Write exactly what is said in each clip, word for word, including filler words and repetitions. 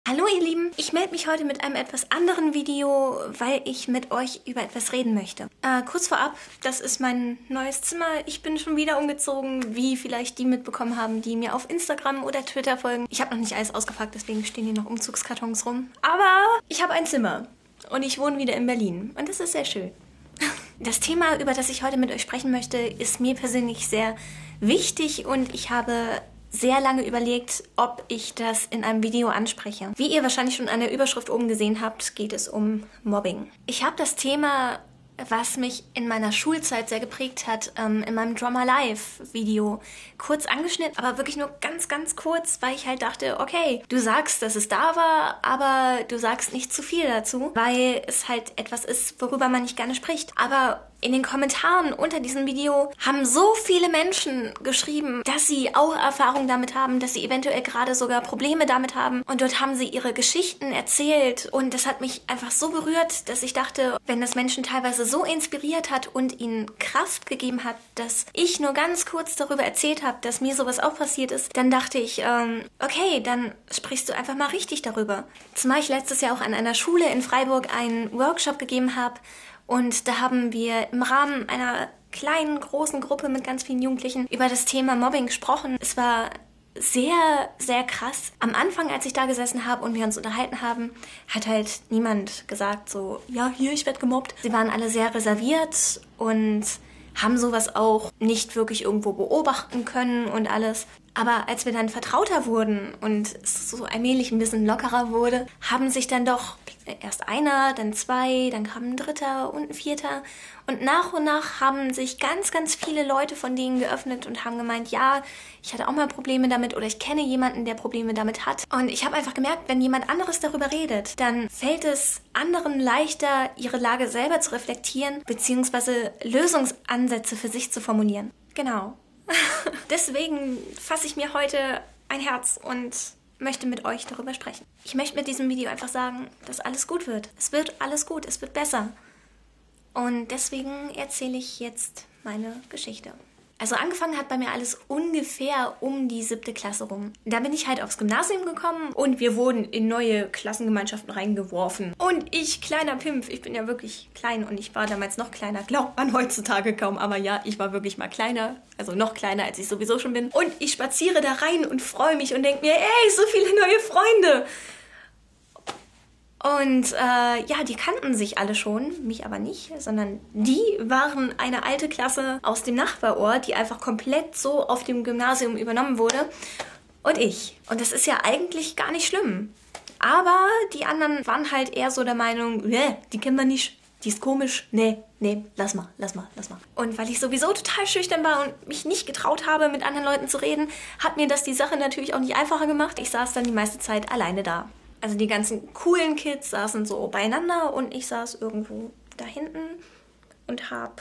Hallo ihr Lieben, ich melde mich heute mit einem etwas anderen Video, weil ich mit euch über etwas reden möchte. Äh, kurz vorab, das ist mein neues Zimmer. Ich bin schon wieder umgezogen, wie vielleicht die mitbekommen haben, die mir auf Instagram oder Twitter folgen. Ich habe noch nicht alles ausgepackt, deswegen stehen hier noch Umzugskartons rum. Aber ich habe ein Zimmer und ich wohne wieder in Berlin und das ist sehr schön. Das Thema, über das ich heute mit euch sprechen möchte, ist mir persönlich sehr wichtig und ich habe sehr lange überlegt, ob ich das in einem Video anspreche. Wie ihr wahrscheinlich schon an der Überschrift oben gesehen habt, geht es um Mobbing. Ich habe das Thema, was mich in meiner Schulzeit sehr geprägt hat, in meinem Drama Live Video kurz angeschnitten, aber wirklich nur ganz, ganz kurz, weil ich halt dachte, okay, du sagst, dass es da war, aber du sagst nicht zu viel dazu, weil es halt etwas ist, worüber man nicht gerne spricht. Aber in den Kommentaren unter diesem Video haben so viele Menschen geschrieben, dass sie auch Erfahrung damit haben, dass sie eventuell gerade sogar Probleme damit haben. Und dort haben sie ihre Geschichten erzählt. Und das hat mich einfach so berührt, dass ich dachte, wenn das Menschen teilweise so inspiriert hat und ihnen Kraft gegeben hat, dass ich nur ganz kurz darüber erzählt habe, dass mir sowas auch passiert ist, dann dachte ich, ähm, okay, dann sprichst du einfach mal richtig darüber. Zumal ich letztes Jahr auch an einer Schule in Freiburg einen Workshop gegeben habe. Und da haben wir im Rahmen einer kleinen, großen Gruppe mit ganz vielen Jugendlichen über das Thema Mobbing gesprochen. Es war sehr, sehr krass. Am Anfang, als ich da gesessen habe und wir uns unterhalten haben, hat halt niemand gesagt so, ja, hier, ich werde gemobbt. Sie waren alle sehr reserviert und haben sowas auch nicht wirklich irgendwo beobachten können und alles. Aber als wir dann vertrauter wurden und es so allmählich ein bisschen lockerer wurde, haben sich dann doch erst einer, dann zwei, dann kam ein dritter und ein vierter. Und nach und nach haben sich ganz, ganz viele Leute von denen geöffnet und haben gemeint, ja, ich hatte auch mal Probleme damit oder ich kenne jemanden, der Probleme damit hat. Und ich habe einfach gemerkt, wenn jemand anderes darüber redet, dann fällt es anderen leichter, ihre Lage selber zu reflektieren, beziehungsweise Lösungsansätze für sich zu formulieren. Genau. Deswegen fasse ich mir heute ein Herz und möchte mit euch darüber sprechen. Ich möchte mit diesem Video einfach sagen, dass alles gut wird. Es wird alles gut, es wird besser. Und deswegen erzähle ich jetzt meine Geschichte. Also angefangen hat bei mir alles ungefähr um die siebte Klasse rum. Da bin ich halt aufs Gymnasium gekommen und wir wurden in neue Klassengemeinschaften reingeworfen. Und ich, kleiner Pimpf, ich bin ja wirklich klein und ich war damals noch kleiner, glaubt man heutzutage kaum, aber ja, ich war wirklich mal kleiner, also noch kleiner, als ich sowieso schon bin. Und ich spaziere da rein und freue mich und denke mir, ey, so viele neue Freunde. Und äh, ja, die kannten sich alle schon, mich aber nicht, sondern die waren eine alte Klasse aus dem Nachbarort, die einfach komplett so auf dem Gymnasium übernommen wurde. Und ich. Und das ist ja eigentlich gar nicht schlimm. Aber die anderen waren halt eher so der Meinung, nee, die kennen wir nicht, die ist komisch, nee, nee, lass mal, lass mal, lass mal. Und weil ich sowieso total schüchtern war und mich nicht getraut habe, mit anderen Leuten zu reden, hat mir das die Sache natürlich auch nicht einfacher gemacht. Ich saß dann die meiste Zeit alleine da. Also die ganzen coolen Kids saßen so beieinander und ich saß irgendwo da hinten und hab,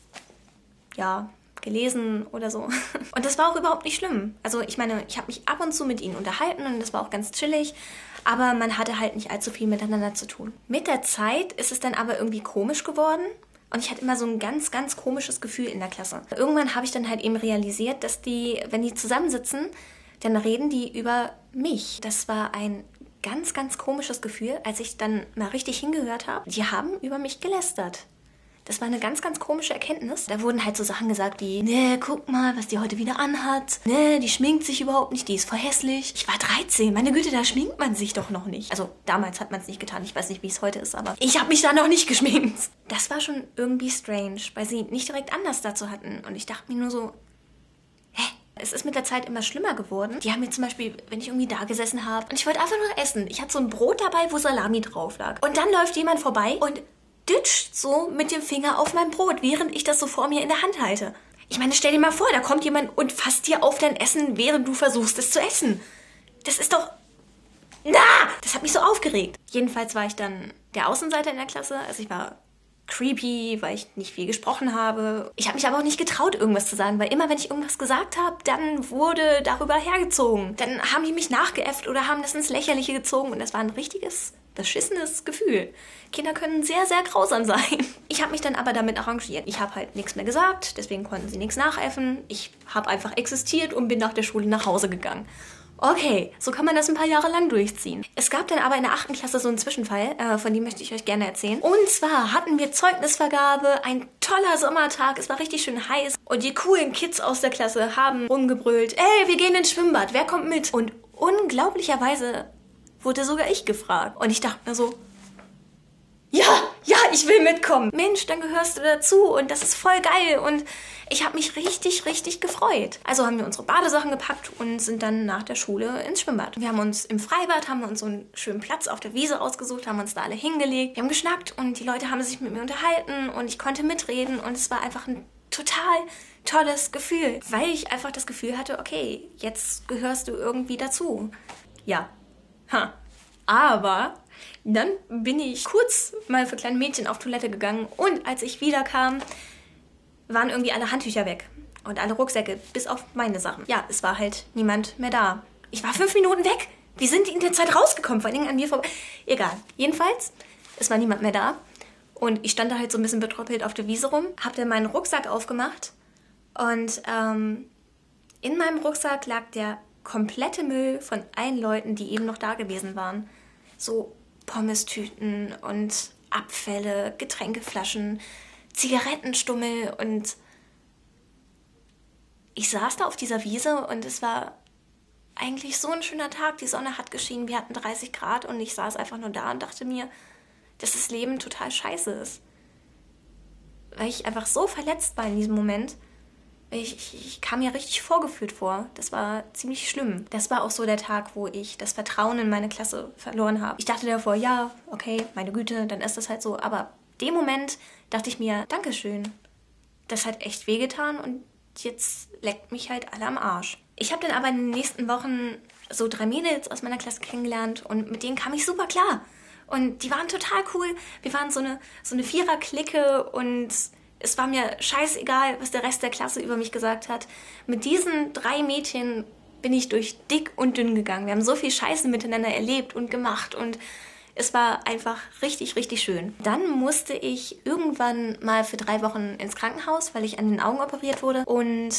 ja, gelesen oder so. Und das war auch überhaupt nicht schlimm. Also ich meine, ich habe mich ab und zu mit ihnen unterhalten und das war auch ganz chillig, aber man hatte halt nicht allzu viel miteinander zu tun. Mit der Zeit ist es dann aber irgendwie komisch geworden und ich hatte immer so ein ganz, ganz komisches Gefühl in der Klasse. Irgendwann habe ich dann halt eben realisiert, dass die, wenn die zusammensitzen, dann reden die über mich. Das war ein ganz, ganz komisches Gefühl, als ich dann mal richtig hingehört habe. Die haben über mich gelästert. Das war eine ganz, ganz komische Erkenntnis. Da wurden halt so Sachen gesagt wie, ne, guck mal, was die heute wieder anhat. Ne, die schminkt sich überhaupt nicht, die ist voll hässlich. Ich war dreizehn, meine Güte, da schminkt man sich doch noch nicht. Also damals hat man es nicht getan, ich weiß nicht, wie es heute ist, aber ich habe mich da noch nicht geschminkt. Das war schon irgendwie strange, weil sie nicht direkt Anlass dazu hatten. Und ich dachte mir nur so, hä? Es ist mit der Zeit immer schlimmer geworden. Die haben mir zum Beispiel, wenn ich irgendwie da gesessen habe und ich wollte einfach nur essen. Ich hatte so ein Brot dabei, wo Salami drauf lag. Und dann läuft jemand vorbei und dütscht so mit dem Finger auf mein Brot, während ich das so vor mir in der Hand halte. Ich meine, stell dir mal vor, da kommt jemand und fasst dir auf dein Essen, während du versuchst, es zu essen. Das ist doch... Na! Das hat mich so aufgeregt. Jedenfalls war ich dann der Außenseiter in der Klasse. Also ich war creepy, weil ich nicht viel gesprochen habe. Ich habe mich aber auch nicht getraut, irgendwas zu sagen, weil immer, wenn ich irgendwas gesagt habe, dann wurde darüber hergezogen. Dann haben die mich nachgeäfft oder haben das ins Lächerliche gezogen und das war ein richtiges, beschissenes Gefühl. Kinder können sehr, sehr grausam sein. Ich habe mich dann aber damit arrangiert. Ich habe halt nichts mehr gesagt, deswegen konnten sie nichts nachäffen. Ich habe einfach existiert und bin nach der Schule nach Hause gegangen. Okay, so kann man das ein paar Jahre lang durchziehen. Es gab dann aber in der achten Klasse so einen Zwischenfall, äh, von dem möchte ich euch gerne erzählen. Und zwar hatten wir Zeugnisvergabe, ein toller Sommertag, es war richtig schön heiß. Und die coolen Kids aus der Klasse haben rumgebrüllt, ey, wir gehen ins Schwimmbad, wer kommt mit? Und unglaublicherweise wurde sogar ich gefragt. Und ich dachte mir so, ja, ja, ich will mitkommen. Mensch, dann gehörst du dazu und das ist voll geil und ich habe mich richtig, richtig gefreut. Also haben wir unsere Badesachen gepackt und sind dann nach der Schule ins Schwimmbad. Wir haben uns im Freibad, haben wir uns so einen schönen Platz auf der Wiese ausgesucht, haben uns da alle hingelegt. Wir haben geschnackt und die Leute haben sich mit mir unterhalten und ich konnte mitreden und es war einfach ein total tolles Gefühl, weil ich einfach das Gefühl hatte, okay, jetzt gehörst du irgendwie dazu. Ja, ha. Aber dann bin ich kurz mal für kleine Mädchen auf Toilette gegangen und als ich wiederkam, waren irgendwie alle Handtücher weg und alle Rucksäcke, bis auf meine Sachen. Ja, es war halt niemand mehr da. Ich war fünf Minuten weg. Wie sind die in der Zeit rausgekommen? Vor allem an mir vorbei. Egal. Jedenfalls, es war niemand mehr da und ich stand da halt so ein bisschen betröppelt auf der Wiese rum, hab dann meinen Rucksack aufgemacht und ähm, in meinem Rucksack lag der komplette Müll von allen Leuten, die eben noch da gewesen waren. So Pommestüten und Abfälle, Getränkeflaschen, Zigarettenstummel und ich saß da auf dieser Wiese und es war eigentlich so ein schöner Tag. Die Sonne hat geschienen, wir hatten dreißig Grad und ich saß einfach nur da und dachte mir, dass das Leben total scheiße ist. Weil ich einfach so verletzt war in diesem Moment. Ich, ich, ich kam mir richtig vorgeführt vor. Das war ziemlich schlimm. Das war auch so der Tag, wo ich das Vertrauen in meine Klasse verloren habe. Ich dachte davor, ja, okay, meine Güte, dann ist das halt so. Aber dem Moment dachte ich mir, Dankeschön. Das hat echt wehgetan und jetzt leckt mich halt alle am Arsch. Ich habe dann aber in den nächsten Wochen so drei Mädels aus meiner Klasse kennengelernt und mit denen kam ich super klar. Und die waren total cool. Wir waren so eine, so eine Vierer-Clique und es war mir scheißegal, was der Rest der Klasse über mich gesagt hat. Mit diesen drei Mädchen bin ich durch dick und dünn gegangen. Wir haben so viel Scheiße miteinander erlebt und gemacht und es war einfach richtig, richtig schön. Dann musste ich irgendwann mal für drei Wochen ins Krankenhaus, weil ich an den Augen operiert wurde. Und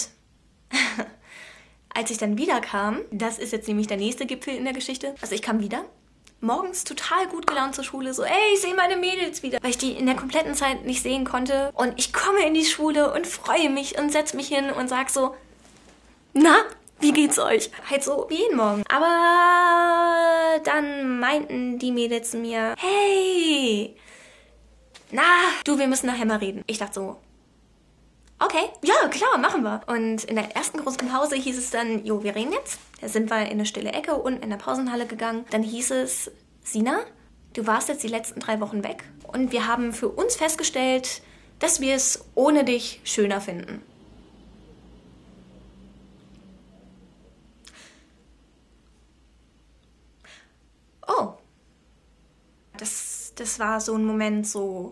als ich dann wiederkam, das ist jetzt nämlich der nächste Gipfel in der Geschichte, also ich kam wieder, morgens total gut gelaunt zur Schule, so, ey, ich sehe meine Mädels wieder, weil ich die in der kompletten Zeit nicht sehen konnte. Und ich komme in die Schule und freue mich und setze mich hin und sag so, na, wie geht's euch? Halt so wie jeden Morgen. Aber dann meinten die Mädels zu mir, hey, na, du, wir müssen nachher mal reden. Ich dachte so, okay, ja, klar, machen wir. Und in der ersten großen Pause hieß es dann, jo, wir reden jetzt. Da sind wir in eine stille Ecke unten in der Pausenhalle gegangen. Dann hieß es, Sina, du warst jetzt die letzten drei Wochen weg. Und wir haben für uns festgestellt, dass wir es ohne dich schöner finden. Oh. Das, das war so ein Moment so,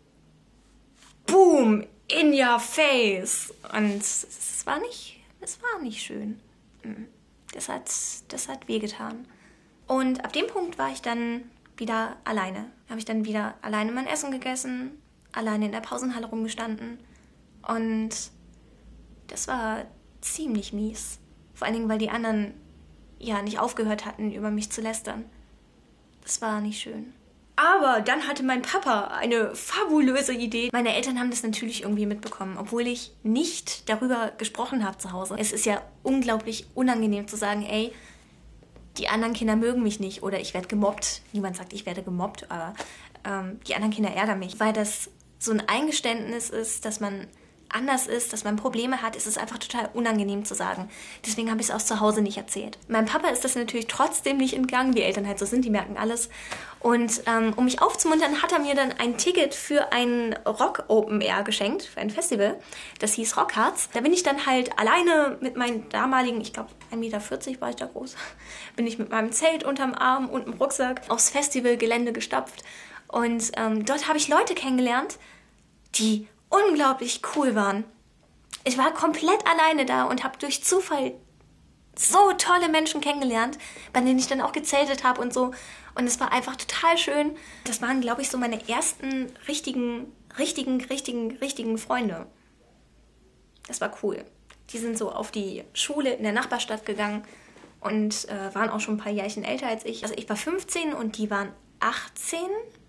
boom, in your face. Und es war nicht, es war nicht schön. Das hat, das hat wehgetan. Und ab dem Punkt war ich dann wieder alleine. Habe ich dann wieder alleine mein Essen gegessen, alleine in der Pausenhalle rumgestanden. Und das war ziemlich mies. Vor allen Dingen, weil die anderen ja nicht aufgehört hatten, über mich zu lästern. Das war nicht schön. Aber dann hatte mein Papa eine fabulöse Idee. Meine Eltern haben das natürlich irgendwie mitbekommen, obwohl ich nicht darüber gesprochen habe zu Hause. Es ist ja unglaublich unangenehm zu sagen, ey, die anderen Kinder mögen mich nicht oder ich werde gemobbt. Niemand sagt, ich werde gemobbt, aber ähm, die anderen Kinder ärgern mich. Weil das so ein Eingeständnis ist, dass man anders ist, dass man Probleme hat, ist es einfach total unangenehm zu sagen. Deswegen habe ich es auch zu Hause nicht erzählt. Meinem Papa ist das natürlich trotzdem nicht entgangen, wie Eltern halt so sind, die merken alles. Und ähm, um mich aufzumuntern, hat er mir dann ein Ticket für ein Rock Open Air geschenkt, für ein Festival. Das hieß Rockharz. Da bin ich dann halt alleine mit meinen damaligen, ich glaube ein Meter vierzig war ich da groß, bin ich mit meinem Zelt unterm Arm und einem Rucksack aufs Festivalgelände gestapft. Und ähm, dort habe ich Leute kennengelernt, die unglaublich cool waren. Ich war komplett alleine da und habe durch Zufall so tolle Menschen kennengelernt, bei denen ich dann auch gezeltet habe und so. Und es war einfach total schön. Das waren, glaube ich, so meine ersten richtigen, richtigen, richtigen, richtigen Freunde. Das war cool. Die sind so auf die Schule in der Nachbarstadt gegangen und äh, waren auch schon ein paar Jährchen älter als ich. Also ich war fünfzehn und die waren achtzehn.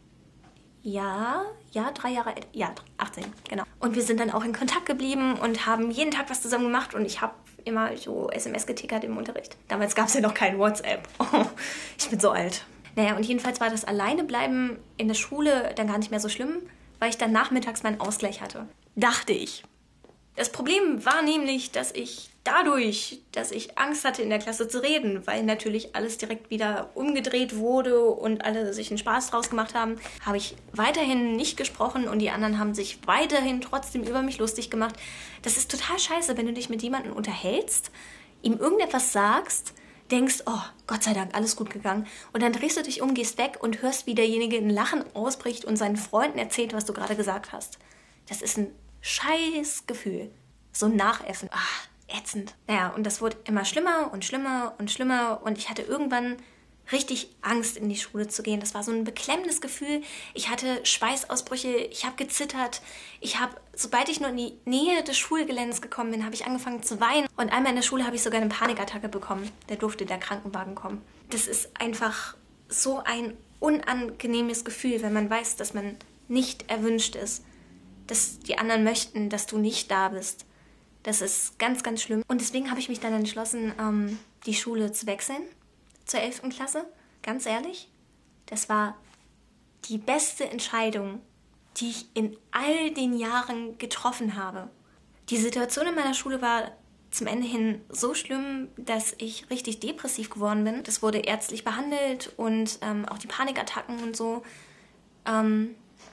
Ja, ja, drei Jahre älter. Ja, achtzehn, genau. Und wir sind dann auch in Kontakt geblieben und haben jeden Tag was zusammen gemacht und ich habe immer so S M S getickert im Unterricht. Damals gab es ja noch kein WhatsApp. Oh, ich bin so alt. Naja, und jedenfalls war das Alleinebleiben in der Schule dann gar nicht mehr so schlimm, weil ich dann nachmittags meinen Ausgleich hatte. Dachte ich. Das Problem war nämlich, dass ich dadurch, dass ich Angst hatte, in der Klasse zu reden, weil natürlich alles direkt wieder umgedreht wurde und alle sich einen Spaß draus gemacht haben, habe ich weiterhin nicht gesprochen und die anderen haben sich weiterhin trotzdem über mich lustig gemacht. Das ist total scheiße, wenn du dich mit jemandem unterhältst, ihm irgendetwas sagst, denkst, oh, Gott sei Dank, alles gut gegangen. Und dann drehst du dich um, gehst weg und hörst, wie derjenige in Lachen ausbricht und seinen Freunden erzählt, was du gerade gesagt hast. Das ist ein scheiß Gefühl. So ein Nachäffen. Ach, ätzend. Naja, und das wurde immer schlimmer und schlimmer und schlimmer. Und ich hatte irgendwann richtig Angst, in die Schule zu gehen. Das war so ein beklemmendes Gefühl. Ich hatte Schweißausbrüche, ich habe gezittert. Ich habe, sobald ich nur in die Nähe des Schulgeländes gekommen bin, habe ich angefangen zu weinen. Und einmal in der Schule habe ich sogar eine Panikattacke bekommen. Da durfte der Krankenwagen kommen. Das ist einfach so ein unangenehmes Gefühl, wenn man weiß, dass man nicht erwünscht ist. Dass die anderen möchten, dass du nicht da bist. Das ist ganz, ganz schlimm. Und deswegen habe ich mich dann entschlossen, ähm, die Schule zu wechseln. Zur elften Klasse. Ganz ehrlich. Das war die beste Entscheidung, die ich in all den Jahren getroffen habe. Die Situation in meiner Schule war zum Ende hin so schlimm, dass ich richtig depressiv geworden bin. Das wurde ärztlich behandelt und ähm, auch die Panikattacken und so. Ähm,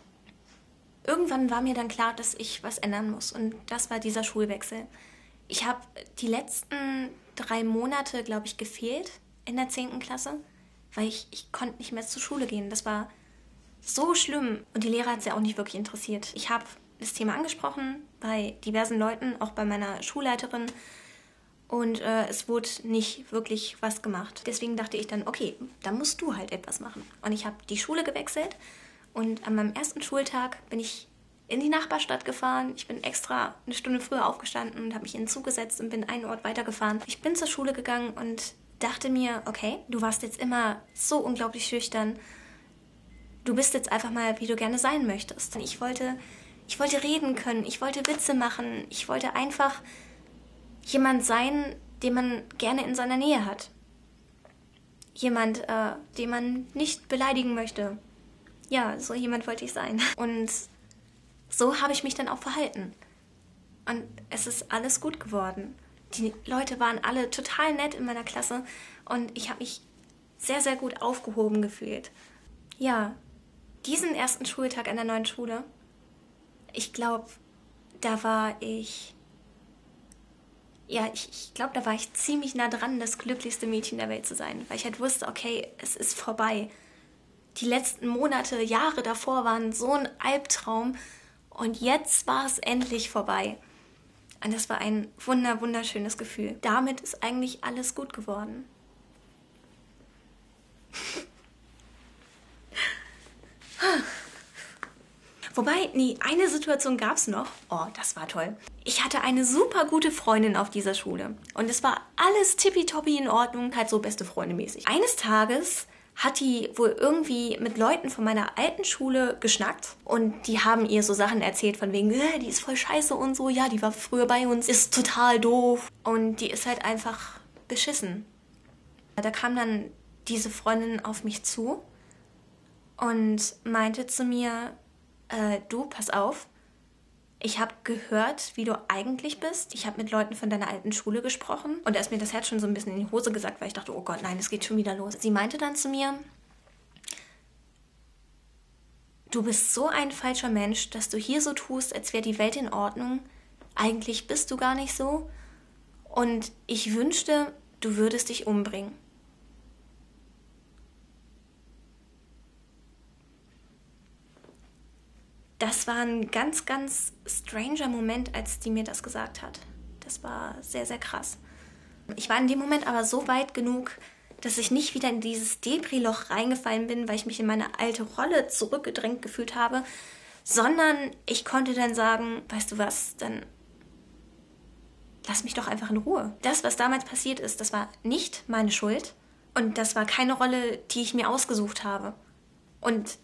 Irgendwann war mir dann klar, dass ich was ändern muss. Und das war dieser Schulwechsel. Ich habe die letzten drei Monate, glaube ich, gefehlt in der zehnten Klasse, weil ich, ich konnte nicht mehr zur Schule gehen. Das war so schlimm. Und die Lehrer hat es ja auch nicht wirklich interessiert. Ich habe das Thema angesprochen bei diversen Leuten, auch bei meiner Schulleiterin. Und äh, es wurde nicht wirklich was gemacht. Deswegen dachte ich dann, okay, da musst du halt etwas machen. Und ich habe die Schule gewechselt. Und an meinem ersten Schultag bin ich in die Nachbarstadt gefahren. Ich bin extra eine Stunde früher aufgestanden und habe mich in den Zug gesetzt und bin einen Ort weitergefahren. Ich bin zur Schule gegangen und dachte mir, okay, du warst jetzt immer so unglaublich schüchtern. Du bist jetzt einfach mal, wie du gerne sein möchtest. Ich wollte, ich wollte reden können, ich wollte Witze machen. Ich wollte einfach jemand sein, den man gerne in seiner Nähe hat. Jemand, äh, den man nicht beleidigen möchte. Ja, so jemand wollte ich sein. Und so habe ich mich dann auch verhalten. Und es ist alles gut geworden. Die Leute waren alle total nett in meiner Klasse und ich habe mich sehr, sehr gut aufgehoben gefühlt. Ja, diesen ersten Schultag an der neuen Schule, ich glaube, da war ich... Ja, ich, ich glaube, da war ich ziemlich nah dran, das glücklichste Mädchen der Welt zu sein. Weil ich halt wusste, okay, es ist vorbei. Die letzten Monate, Jahre davor waren so ein Albtraum und jetzt war es endlich vorbei. Und das war ein wunder, wunderschönes Gefühl. Damit ist eigentlich alles gut geworden. Wobei, nee, eine Situation gab es noch. Oh, das war toll. Ich hatte eine super gute Freundin auf dieser Schule. Und es war alles tippitoppi in Ordnung, halt so beste Freunde mäßig. Eines Tages hat die wohl irgendwie mit Leuten von meiner alten Schule geschnackt und die haben ihr so Sachen erzählt von wegen, äh, die ist voll scheiße und so, ja, die war früher bei uns, ist total doof und die ist halt einfach beschissen. Da kam dann diese Freundin auf mich zu und meinte zu mir, äh, du, pass auf, ich habe gehört, wie du eigentlich bist. Ich habe mit Leuten von deiner alten Schule gesprochen. Und da ist mir das Herz schon so ein bisschen in die Hose gesagt, weil ich dachte, oh Gott, nein, es geht schon wieder los. Sie meinte dann zu mir, du bist so ein falscher Mensch, dass du hier so tust, als wäre die Welt in Ordnung. Eigentlich bist du gar nicht so. Und ich wünschte, du würdest dich umbringen. Das war ein ganz, ganz stranger Moment, als die mir das gesagt hat. Das war sehr, sehr krass. Ich war in dem Moment aber so weit genug, dass ich nicht wieder in dieses Depri-Loch reingefallen bin, weil ich mich in meine alte Rolle zurückgedrängt gefühlt habe, sondern ich konnte dann sagen, weißt du was, dann lass mich doch einfach in Ruhe. Das, was damals passiert ist, das war nicht meine Schuld. Und das war keine Rolle, die ich mir ausgesucht habe. Und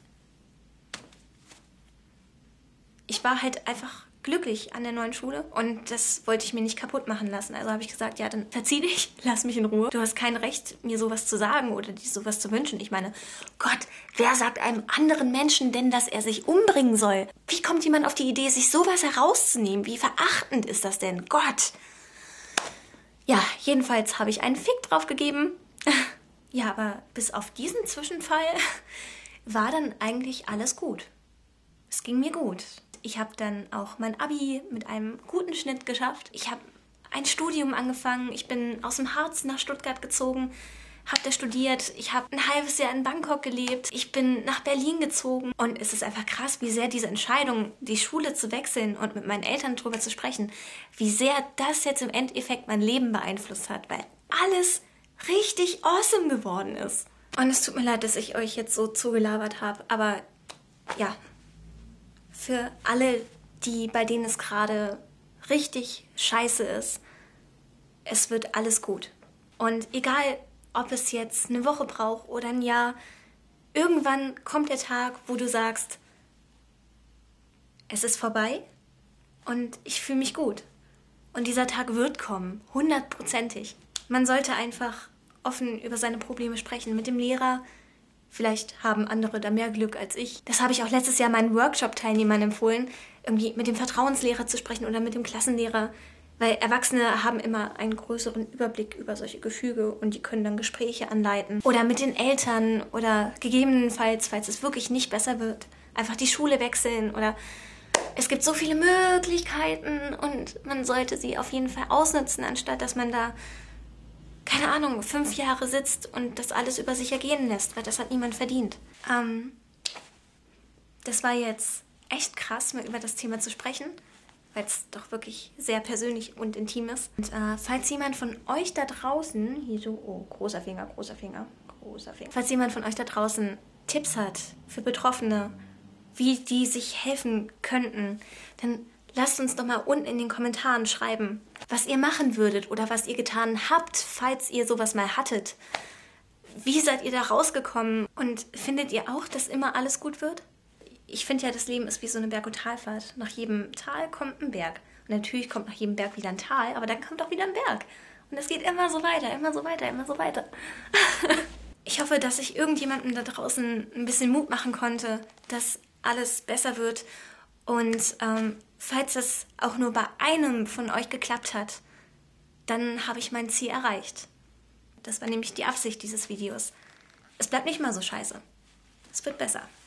ich war halt einfach glücklich an der neuen Schule und das wollte ich mir nicht kaputt machen lassen. Also habe ich gesagt, ja, dann verzieh dich, lass mich in Ruhe. Du hast kein Recht, mir sowas zu sagen oder dir sowas zu wünschen. Ich meine, Gott, wer sagt einem anderen Menschen denn, dass er sich umbringen soll? Wie kommt jemand auf die Idee, sich sowas herauszunehmen? Wie verachtend ist das denn? Gott! Ja, jedenfalls habe ich einen Fick drauf gegeben. Ja, aber bis auf diesen Zwischenfall war dann eigentlich alles gut. Es ging mir gut. Ich habe dann auch mein Abi mit einem guten Schnitt geschafft. Ich habe ein Studium angefangen. Ich bin aus dem Harz nach Stuttgart gezogen, habe da studiert. Ich habe ein halbes Jahr in Bangkok gelebt. Ich bin nach Berlin gezogen. Und es ist einfach krass, wie sehr diese Entscheidung, die Schule zu wechseln und mit meinen Eltern drüber zu sprechen, wie sehr das jetzt im Endeffekt mein Leben beeinflusst hat, weil alles richtig awesome geworden ist. Und es tut mir leid, dass ich euch jetzt so zugelabert habe, aber ja, für alle, die, bei denen es gerade richtig scheiße ist, es wird alles gut. Und egal, ob es jetzt eine Woche braucht oder ein Jahr, irgendwann kommt der Tag, wo du sagst, es ist vorbei und ich fühle mich gut. Und dieser Tag wird kommen, hundertprozentig. Man sollte einfach offen über seine Probleme sprechen mit dem Lehrer. Vielleicht haben andere da mehr Glück als ich. Das habe ich auch letztes Jahr meinen Workshop-Teilnehmern empfohlen, irgendwie mit dem Vertrauenslehrer zu sprechen oder mit dem Klassenlehrer. Weil Erwachsene haben immer einen größeren Überblick über solche Gefüge und die können dann Gespräche anleiten. Oder mit den Eltern oder gegebenenfalls, falls es wirklich nicht besser wird, einfach die Schule wechseln oder... Es gibt so viele Möglichkeiten und man sollte sie auf jeden Fall ausnutzen, anstatt dass man da, keine Ahnung, fünf Jahre sitzt und das alles über sich ergehen lässt, weil das hat niemand verdient. Ähm, das war jetzt echt krass, mal über das Thema zu sprechen, weil es doch wirklich sehr persönlich und intim ist. Und äh, falls jemand von euch da draußen, hier so, oh, großer Finger, großer Finger, großer Finger. Falls jemand von euch da draußen Tipps hat für Betroffene, wie die sich helfen könnten, dann lasst uns doch mal unten in den Kommentaren schreiben, was ihr machen würdet oder was ihr getan habt, falls ihr sowas mal hattet. Wie seid ihr da rausgekommen? Und findet ihr auch, dass immer alles gut wird? Ich finde ja, das Leben ist wie so eine Berg- und Talfahrt. Nach jedem Tal kommt ein Berg. Und natürlich kommt nach jedem Berg wieder ein Tal, aber dann kommt auch wieder ein Berg. Und es geht immer so weiter, immer so weiter, immer so weiter. Ich hoffe, dass ich irgendjemandem da draußen ein bisschen Mut machen konnte, dass alles besser wird. Und ähm, falls es auch nur bei einem von euch geklappt hat, dann habe ich mein Ziel erreicht. Das war nämlich die Absicht dieses Videos. Es bleibt nicht mal so scheiße. Es wird besser.